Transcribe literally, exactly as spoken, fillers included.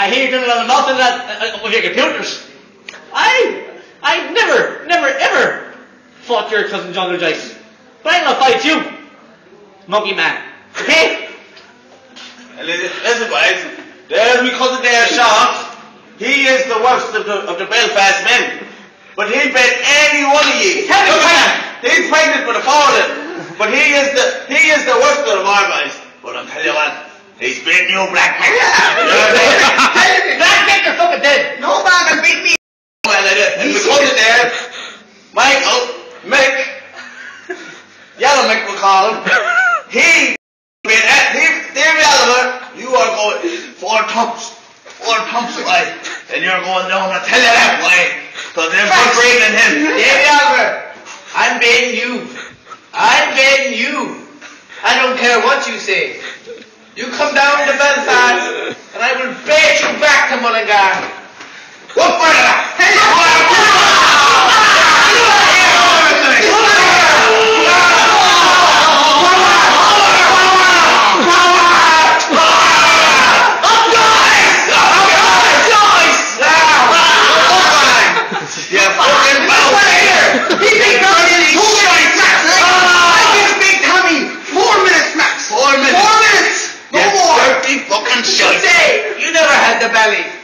I hear you doing a lot of nothing that uh, with your computers. I, I never, never, ever fought your cousin John or Joyce. But I'm gonna fight you, monkey man. Okay? Listen, listen, boys. There's my cousin there, Sean. He is the worst of the of the Belfast men. But he'll bet any one of you. Tell me, Look at him. He's pregnant with a fallen. But he is the he is the worst of them all, boys. But I'll tell you what, he's beating you, Black Mick. Black Mick, you're fucking dead. No man can beat me. Well, and my cousin there, Michael, Mick, Yellow Mick we'll call him. He, he, dear Yellow, you are going four thumps, four thumps away, and you're going down. I tell you that way. So they're more brave than him. Dear Yellow, I'm beating you. I'm beating you. I don't care what you say. You come down to Belfast, and I will bait you back to Mullingar. What for that? You never had the belly.